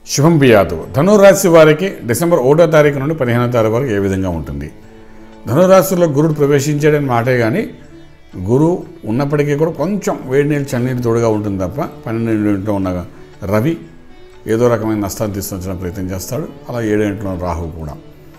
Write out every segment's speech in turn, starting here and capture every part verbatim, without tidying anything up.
శుభం బియాదు. ధనురాశి వారికి డిసెంబర్ ఒకటో తారీఖు నుండి పదిహేనో తారీఖు వరకు ఏ విధంగా ఉంటుంది? ధనురాశిలో గురుడు ప్రవేశించాడని మాటే కానీ గురువు ఉన్నప్పటికీ కూడా కొంచెం వేడి నీళ్ళు చన్నీళ్ళు తోడుగా ఉంటుంది తప్ప పన్నెండు ఇంట్లో ఉన్న రవి ఏదో రకమైన నష్టాన్ని తీసుకొచ్చిన ప్రయత్నం చేస్తాడు. అలా ఏడు ఇంట్లో రాహువు కూడా.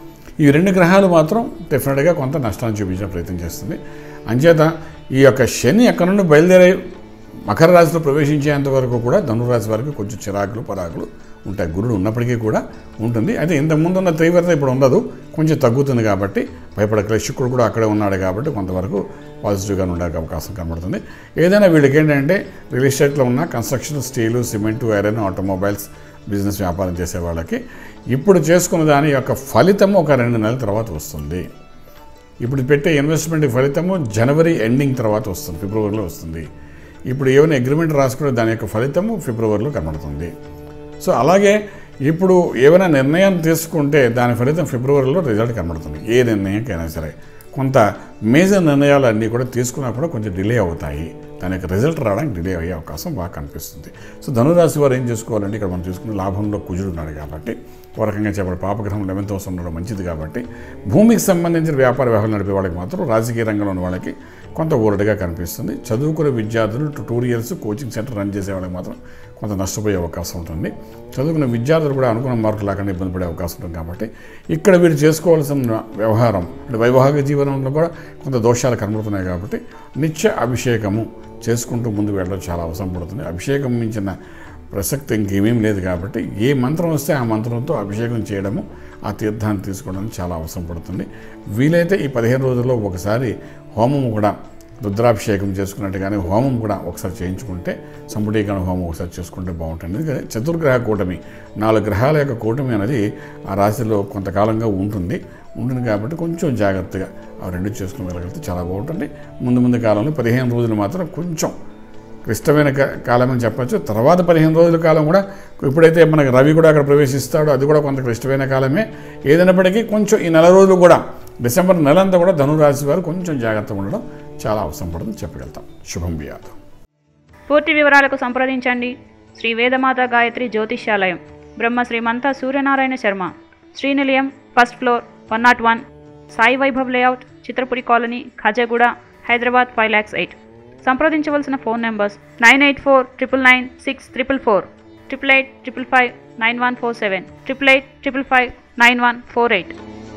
ఈ రెండు గ్రహాలు మాత్రం డెఫినెట్గా కొంత నష్టాన్ని చూపించే ప్రయత్నం చేస్తుంది. అంచేత ఈ యొక్క శని ఎక్కడి నుండి బయలుదేరే మకర రాశిలో ప్రవేశించేంత వరకు కూడా ధనురాశి వారికి కొంచెం చిరాకులు పరాకులు ఉంటాయి. గురుడు ఉన్నప్పటికీ కూడా ఉంటుంది. అయితే ఇంతకుముందు ఉన్న తీవ్రత ఇప్పుడు ఉండదు, కొంచెం తగ్గుతుంది. కాబట్టి భయపడకలే. శుక్రుడు కూడా అక్కడే ఉన్నాడు కాబట్టి కొంతవరకు పాజిటివ్గా ఉండే అవకాశం కనబడుతుంది. ఏదైనా వీళ్ళకి ఏంటంటే రియల్ ఎస్టేట్లో ఉన్న construction, steel, cement, iron, automobiles business వ్యాపారం చేసే వాళ్ళకి ఇప్పుడు చేసుకున్న దాని యొక్క ఫలితము ఒక రెండు నెలల తర్వాత వస్తుంది. ఇప్పుడు పెట్టే ఇన్వెస్ట్మెంట్ ఫలితము జనవరి ఎండింగ్ తర్వాత వస్తుంది, ఫిబ్రవరిలో వస్తుంది. ఇప్పుడు ఏమైనా అగ్రిమెంట్ రాసుకునే దాని యొక్క ఫలితము ఫిబ్రవరిలో కనబడుతుంది. సో అలాగే ఇప్పుడు ఏమైనా నిర్ణయం తీసుకుంటే దాని ఫలితం ఫిబ్రవరిలో రిజల్ట్ కనబడుతుంది. ఏ నిర్ణయంకైనా సరే కొంత మేజర్ నిర్ణయాలు అన్నీ కూడా తీసుకున్నా కూడా కొంచెం డిలే అవుతాయి. దాని యొక్క రిజల్ట్ రావడానికి డిలే అయ్యే అవకాశం బాగా కనిపిస్తుంది. సో ధనురాశి వారు ఏం చేసుకోవాలంటే ఇక్కడ మనం చూసుకున్న లాభంలో కుజుడు ఉన్నాడు కాబట్టి ఒక రకంగా చెప్పాలి పాపగ్రహం లెవెన్త్ హౌస్ ఉండడం మంచిది. కాబట్టి భూమికి సంబంధించిన వ్యాపార వ్యవహారాలు నడిపే వాళ్ళకి మాత్రం రాజకీయ రంగంలో ఉన్న వాళ్ళకి కొంత ఊరటగా కనిపిస్తుంది. చదువుకునే విద్యార్థులు ట్యూటోరియల్స్ కోచింగ్ సెంటర్ రన్ చేసే వాళ్ళకి మాత్రం కొంత నష్టపోయే అవకాశం ఉంటుంది. చదువుకున్న విద్యార్థులు కూడా అనుకున్న మార్కులు లేకుండా ఇబ్బంది పడే అవకాశం ఉంటుంది. కాబట్టి ఇక్కడ వీరు చేసుకోవాల్సిన వ్యవహారం అంటే వైవాహిక జీవనంలో కూడా కొంత దోషాలు కనబడుతున్నాయి. కాబట్టి నిత్య అభిషేకము చేసుకుంటూ ముందు వెళ్ళడం చాలా అవసరం పడుతుంది. అభిషేకం మించిన ప్రసక్తి ఇంకేమేం లేదు. కాబట్టి ఏ మంత్రం వస్తే ఆ మంత్రంతో అభిషేకం చేయడము, ఆ తీర్థాన్ని తీసుకోవడం చాలా అవసరం పడుతుంది. వీలైతే ఈ పదిహేను రోజుల్లో ఒకసారి హోమం కూడా రుద్రాభిషేకం చేసుకున్నట్టు కానీ హోమం కూడా ఒకసారి చేయించుకుంటే సంపుటీకరణ హోమం ఒకసారి చేసుకుంటే బాగుంటుంది. ఎందుకంటే చతుర్గ్రహ కూటమి, నాలుగు గ్రహాల యొక్క కూటమి అనేది ఆ రాశిలో కొంతకాలంగా ఉంటుంది ఉంటుంది కాబట్టి కొంచెం జాగ్రత్తగా ఆ రెండు చేసుకుని వెళ్ళగలిగితే చాలా బాగుంటుంది. ముందు ముందు కాలంలో పదిహేను రోజులు మాత్రం కొంచెం క్లిష్టమైన కాలం అని చెప్పచ్చు. తర్వాత పదిహేను రోజుల కాలం కూడా ఇప్పుడైతే మనకి రవి కూడా అక్కడ ప్రవేశిస్తాడో అది కూడా కొంత క్లిష్టమైన కాలమే. ఏదైనప్పటికీ కొంచెం ఈ నెల రోజులు కూడా డిసెంబర్ నెలంతా కూడా ధనురాశి వారు కొంచెం జాగ్రత్తగా ఉండడం చాలా అవసరం పడుతుంది చెప్పగలుగుతాం. శుభం బియాదు. పూర్తి వివరాలకు సంప్రదించండి శ్రీ వేదమాత గాయత్రి జ్యోతిష్యాలయం, Brahma Srimantha Suryanarayana Sharma, Srinilayam, first floor, one naught one, Sai Vaibhav layout, Chitrapuri colony, Khajaguda, Hyderabad five lakhs eight. సంప్రదించవలసిన phone numbers nine eight four triple nine six triple four, triple eight triple five nine one four seven, triple eight triple five nine one four eight,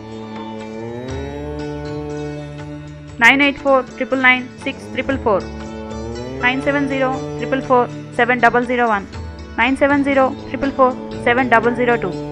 nine eight four triple nine six triple four, nine seven zero triple four seven double zero one, nine seven zero triple four seven double zero two.